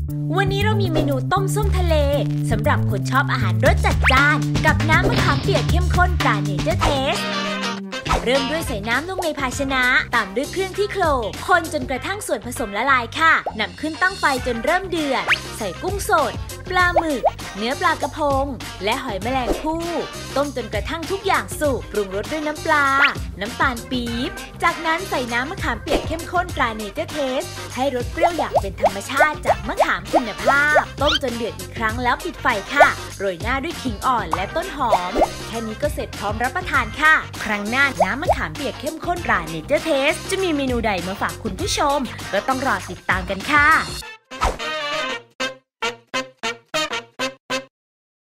วันนี้เรามีเมนูต้มส้มทะเลสำหรับคนชอบอาหารรสจัดจ้านกับน้ำมะขามเปียกเข้มข้นตราเนเจอร์เทสเริ่มด้วยใส่น้ำลงในภาชนะตามด้วยเครื่องที่โขลกคนจนกระทั่งส่วนผสมละลายค่ะนำขึ้นตั้งไฟจนเริ่มเดือดใส่กุ้งสดปลาหมึกเนื้อปลากระพงและหอยแมลงภู่ต้มจนกระทั่งทุกอย่างสุกปรุงรสด้วยน้ำปลาน้ำตาลปี๊บจากนั้นใส่น้ำมะขามเปียกเข้มข้นตราเนเจอร์เทสให้รสเปรี้ยวอย่างเป็นธรรมชาติจากมะขามคุณภาพต้มจนเดือดอีกครั้งแล้วปิดไฟค่ะโรยหน้าด้วยขิงอ่อนและต้นหอมแค่นี้ก็เสร็จพร้อมรับประทานค่ะครั้งหน้าน้ำมะขามเปียกเข้มข้นตราเนเจอร์เทสจะมีเมนูใดมาฝากคุณผู้ชมก็ต้องรอติดตามกันค่ะ